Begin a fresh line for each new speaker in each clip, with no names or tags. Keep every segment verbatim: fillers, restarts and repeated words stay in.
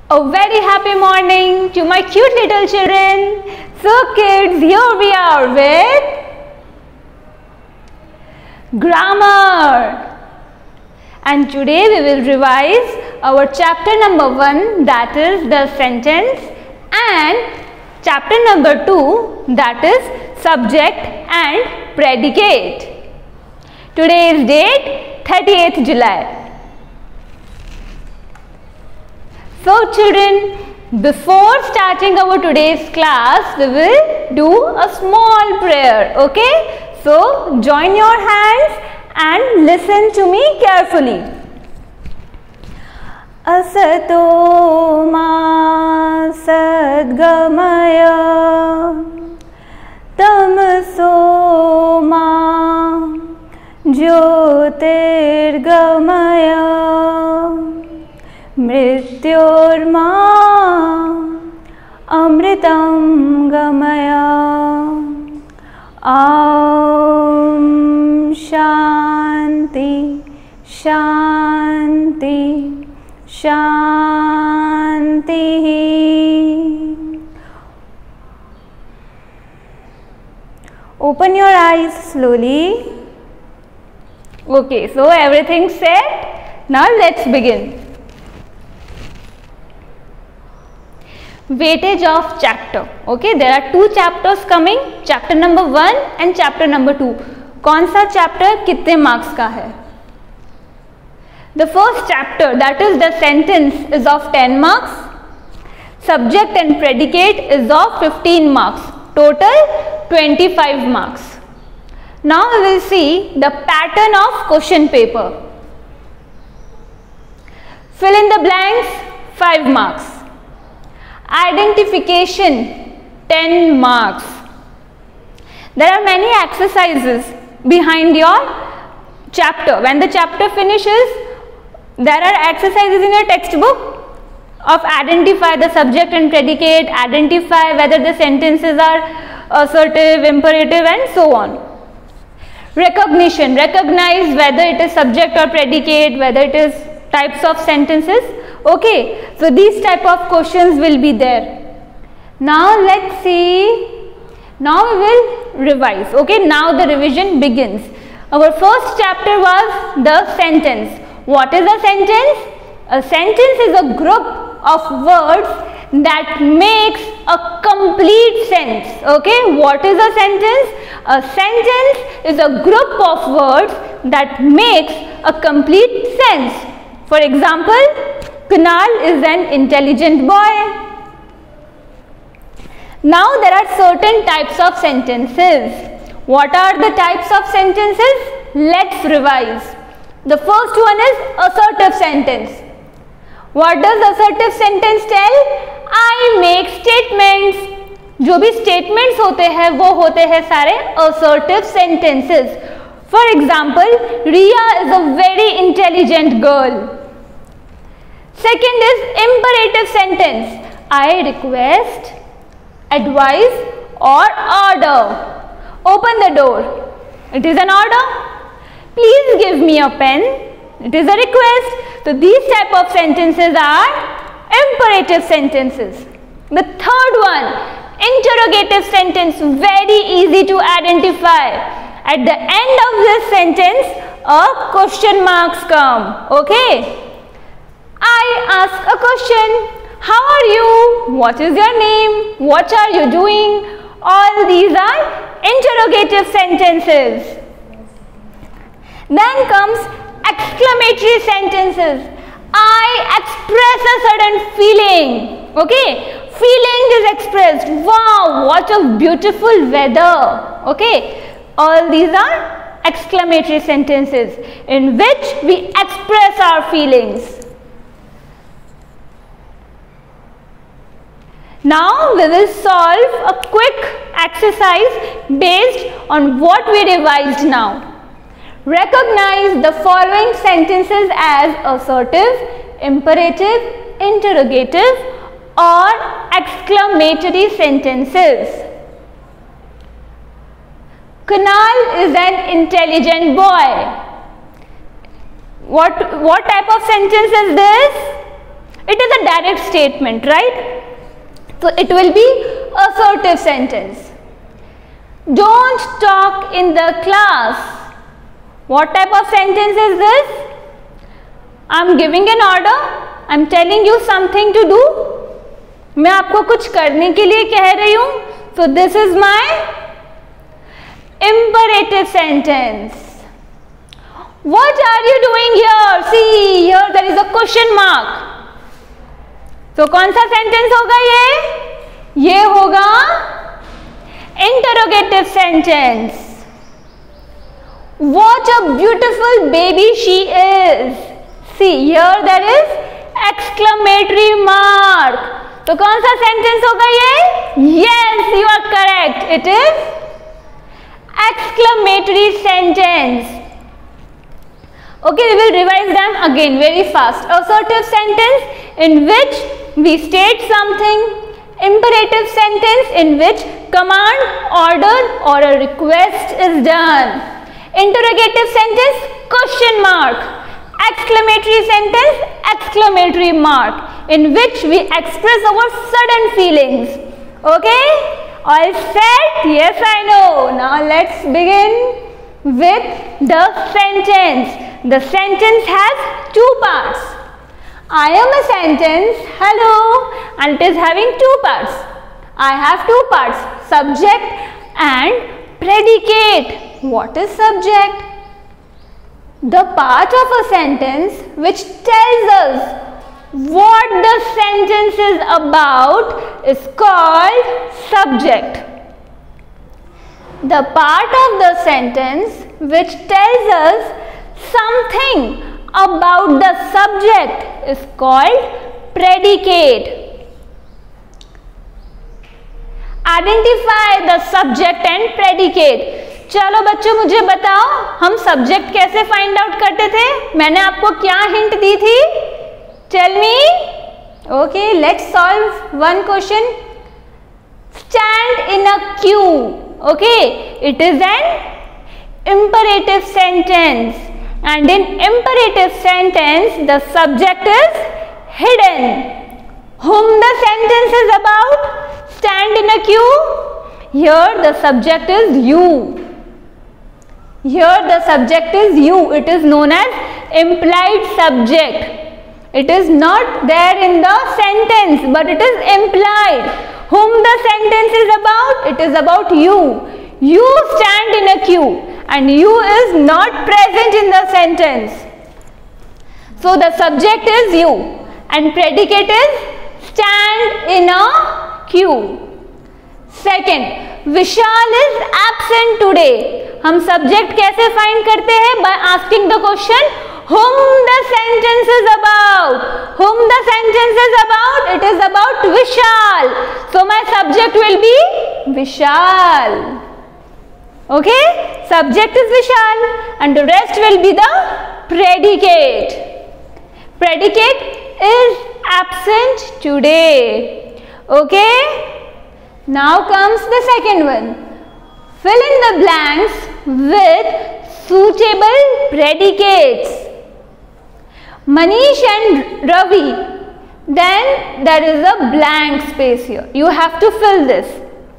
A very happy morning to my cute little children. So kids, here we are with grammar. And today we will revise our chapter number one, that is the sentence, and chapter number two, that is subject and predicate. Today is date thirtieth July. So children, before starting our today's class, we will do a small prayer, okay? So join your hands and listen to me carefully. Asato ma sadgamaya tamaso ma jyotirgamaya मृत्योर्मा अमृतं गमया ॐ शांति शांति शांति. Open your eyes slowly. Okay, so everything set. Now let's begin. Weightage of chapter. Okay, there are two chapters coming, chapter number one and chapter number two. कौन सा chapter कितने marks का है? The first chapter, that is the sentence, is of ten marks. Subject and predicate is of fifteen marks. Total twenty-five marks. Now we will see the pattern of question paper. Fill in the blanks, five marks. Identification, ten marks. There are many exercises behind your chapter. When the chapter finishes, there are exercises in your textbook of identify the subject and predicate, identify whether the sentences are assertive, imperative and so on. Recognition, recognize whether it is subject or predicate, whether it is types of sentences. Okay, so these type of questions will be there. Now let's see. Now we will revise. Okay, now the revision begins. Our first chapter was the sentence. What is a sentence? A sentence is a group of words that makes a complete sense. Okay, what is a sentence? A sentence is a group of words that makes a complete sense. For example, Kunal is an intelligent boy. Now there are certain types of sentences. What are the types of sentences? Let's revise. The first one is assertive sentence. What does assertive sentence tell? I make statements. जो भी statements होते हैं वो होते हैं सारे assertive sentences. For example, Riya is a very intelligent girl. Second is imperative sentence. I request, advise or order. Open the door. It is an order. Please give me a pen. It is a request. So these type of sentences are imperative sentences. The third one, interrogative sentence, very easy to identify. At the end of this sentence, a question marks come. Okay. I ask a question. How are you? What is your name? What are you doing? All these are interrogative sentences. Then comes exclamatory sentences. I express a certain feeling. Okay. Feeling is expressed. Wow, what a beautiful weather. Okay. All these are exclamatory sentences in which we express our feelings. Now we will solve a quick exercise based on what we revised now. Recognize the following sentences as assertive, imperative, interrogative or exclamatory sentences. Kunal is an intelligent boy. What, what type of sentence is this? It is a direct statement, right? So it will be assertive sentence. Don't talk in the class. What type of sentence is this? I am giving an order. I am telling you something to do. मैं आपको कुछ करने के लिए कह रही हूँ. So this is my imperative sentence. What are you doing here? See, here there is a question mark. So कौन सा sentence होगा ये? ये होगा interrogative sentence. What a beautiful baby she is. See, here there is exclamatory mark. तो कौन सा sentence होगा ये? Yes, you are correct. It is exclamatory sentence. Okay, we will revise them again very fast. Assertive sentence in which we state something. Imperative sentence in which command, order or a request is done. Interrogative sentence, question mark. Exclamatory sentence, exclamatory mark, in which we express our sudden feelings. Okay? All set? Yes, I know. Now let's begin with the sentence. The sentence has two parts. I am a sentence, hello, and it is having two parts. I have two parts, subject and predicate. What is subject? The part of a sentence which tells us what the sentence is about is called subject. The part of the sentence which tells us something about the subject is called predicate. Identify the subject and predicate. चलो बच्चों मुझे बताओ हम subject कैसे find out करते थे? मैंने आपको क्या हिंट दी थी? Tell me. Okay, let's solve one question. Stand in a queue. Okay, it is an imperative sentence, and in imperative sentence the subject is hidden. Whom the sentence is about? Stand in a queue. Here the subject is you. Here the subject is you. It is known as implied subject. It is not there in the sentence, but it is implied. Whom the sentence is about? It is about you. You stand in a queue and you is not present in the sentence. So the subject is you and predicate is stand in a queue. Second, Vishal is absent today. हम subject कैसे find करते हैं? By asking the question whom the sentence is about. Whom the sentence is about? It is about Vishal. So my subject will be Vishal. Okay, subject is Vishal and the rest will be the predicate. Predicate is absent today. Okay, now comes the second one. Fill in the blanks with suitable predicates. Manish and Ravi. Then there is a blank space here. You have to fill this.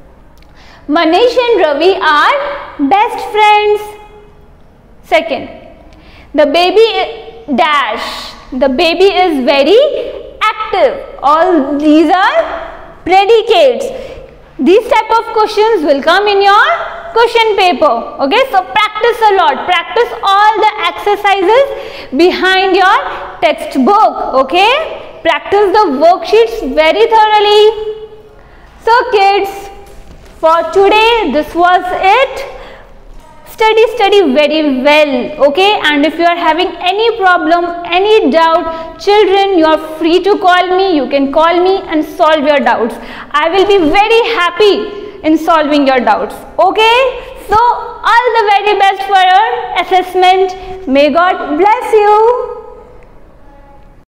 Manish and Ravi are best friends. Second, the baby dash. The baby is very active. All these are predicates. These type of questions will come in your question paper. Okay, so practice a lot. Practice all the exercises behind your textbook. Okay, practice the worksheets very thoroughly. So kids, for today this was it. Study, study very well, okay? And if you are having any problem, any doubt, children, you are free to call me. You can call me and solve your doubts. I will be very happy in solving your doubts, okay? So, all the very best for your assessment. May God bless you.